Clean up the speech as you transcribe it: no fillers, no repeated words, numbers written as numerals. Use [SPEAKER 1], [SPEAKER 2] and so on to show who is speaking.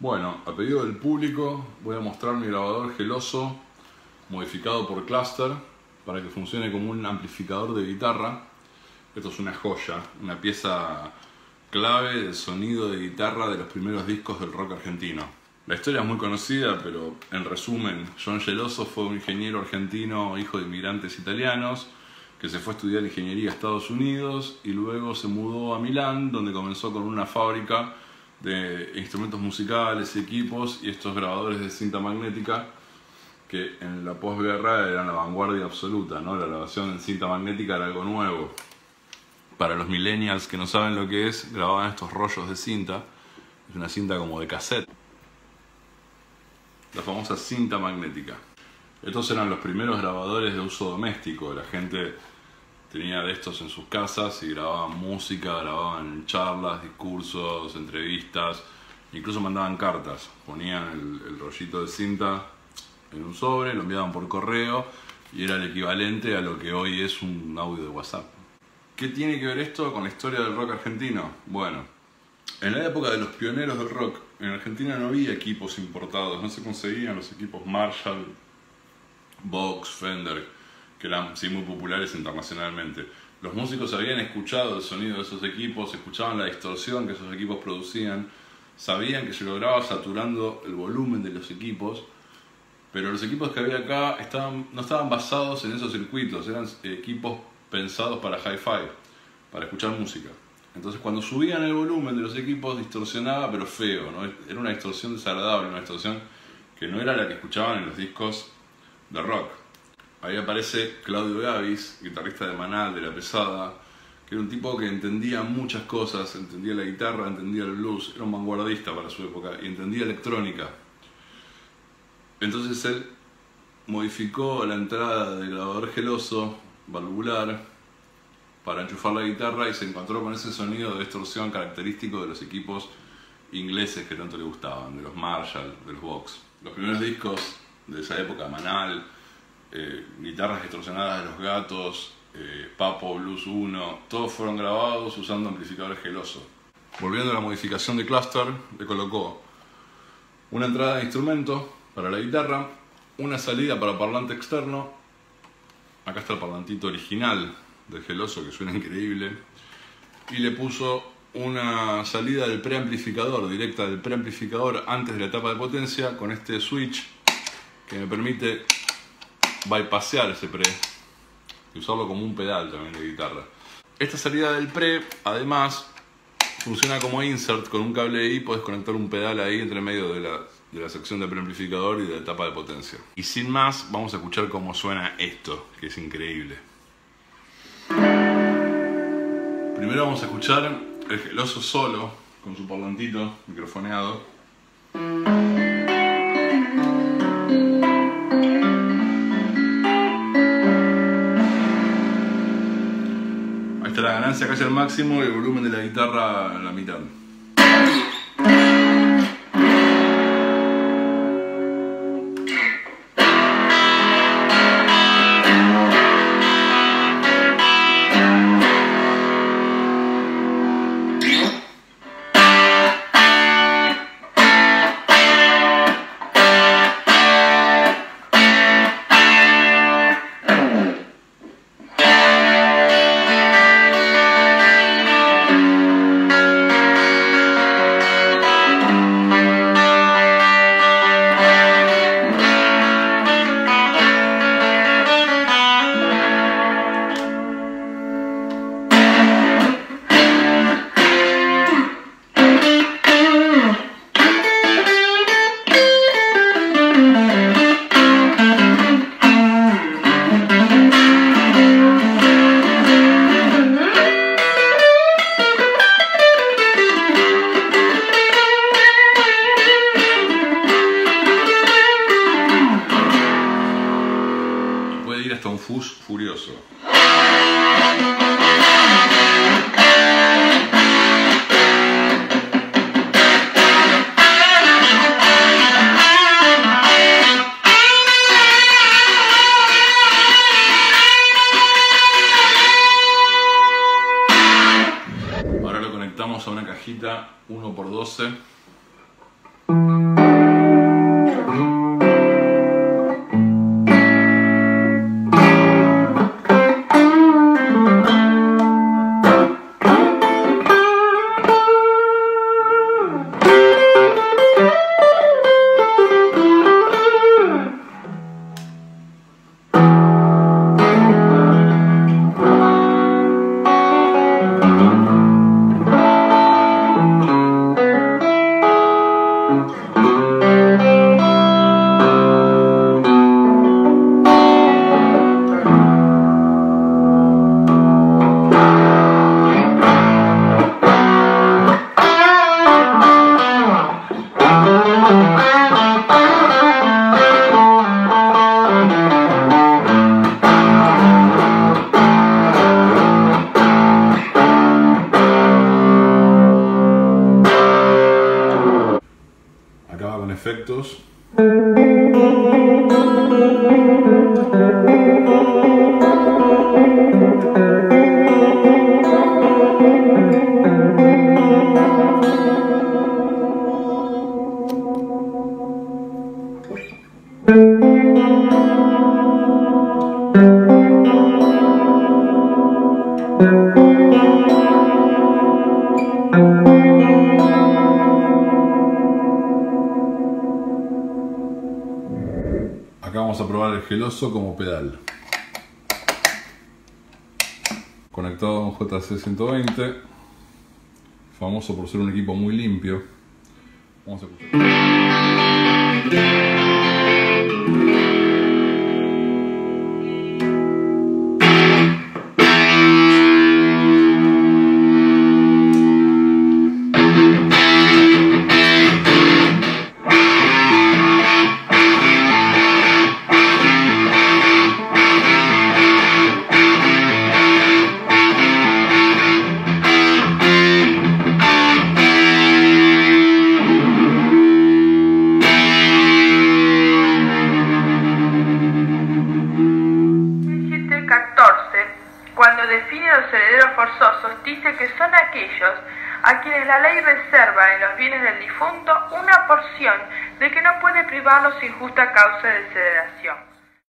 [SPEAKER 1] Bueno, a pedido del público voy a mostrar mi grabador Geloso modificado por Cluster para que funcione como un amplificador de guitarra. Esto es una joya, una pieza clave del sonido de guitarra de los primeros discos del rock argentino. La historia es muy conocida, pero en resumen, John Geloso fue un ingeniero argentino, hijo de inmigrantes italianos, que se fue a estudiar ingeniería a Estados Unidos y luego se mudó a Milán, donde comenzó con una fábrica de instrumentos musicales, equipos y estos grabadores de cinta magnética que en la posguerra eran la vanguardia absoluta, ¿no? La grabación en cinta magnética era algo nuevo. Para los millennials que no saben lo que es, grababan estos rollos de cinta. Es una cinta como de cassette. La famosa cinta magnética. Estos eran los primeros grabadores de uso doméstico. La gente tenía de estos en sus casas y grababan música, grababan charlas, discursos, entrevistas, incluso mandaban cartas. Ponían el rollito de cinta en un sobre, lo enviaban por correo y era el equivalente a lo que hoy es un audio de WhatsApp. ¿Qué tiene que ver esto con la historia del rock argentino? Bueno, en la época de los pioneros del rock, en Argentina no había equipos importados, no se conseguían los equipos Marshall, Vox, Fender, que eran sí, muy populares internacionalmente. Los músicos habían escuchado el sonido de esos equipos, escuchaban la distorsión que esos equipos producían, sabían que se lograba saturando el volumen de los equipos, pero los equipos que había acá no estaban basados en esos circuitos, eran equipos pensados para hi-fi, para escuchar música. Entonces cuando subían el volumen de los equipos distorsionaba, pero feo, ¿no? Era una distorsión desagradable, una distorsión que no era la que escuchaban en los discos de rock. Ahí aparece Claudio Gabis, guitarrista de Manal, de La Pesada, que era un tipo que entendía muchas cosas, entendía la guitarra, entendía el blues, era un vanguardista para su época y entendía electrónica. Entonces él modificó la entrada del grabador Geloso valvular para enchufar la guitarra y se encontró con ese sonido de distorsión característico de los equipos ingleses que tanto le gustaban, de los Marshall, de los Vox. Los primeros discos de esa época, Manal, guitarras distorsionadas de Los Gatos, Papo, Blues 1, todos fueron grabados usando amplificadores Geloso. Volviendo a la modificación de Cluster, le colocó una entrada de instrumento para la guitarra, una salida para parlante externo. Acá está el parlantito original del Geloso que suena increíble. Y le puso una salida del preamplificador, directa del preamplificador antes de la etapa de potencia, con este switch que me permite bypassear ese pre y usarlo como un pedal también de guitarra. Esta salida del pre, además, funciona como insert con un cable ahí, puedes conectar un pedal ahí entre medio de la sección de preamplificador y de la etapa de potencia. Y sin más, vamos a escuchar cómo suena esto, que es increíble. Primero vamos a escuchar el Geloso solo, con su parlantito microfoneado. Ahí está la ganancia casi al máximo y el volumen de la guitarra a la mitad. Hasta un fuzz furioso. Ahora lo conectamos a una cajita 1x12. efectos. Acá vamos a probar el geloso como pedal. Conectado a un JC120, famoso por ser un equipo muy limpio. Vamos a escuchar.
[SPEAKER 2] Cuando define los herederos forzosos, dice que son aquellos a quienes la ley reserva en los bienes del difunto una porción de que no puede privarlos sin justa causa de desheredación.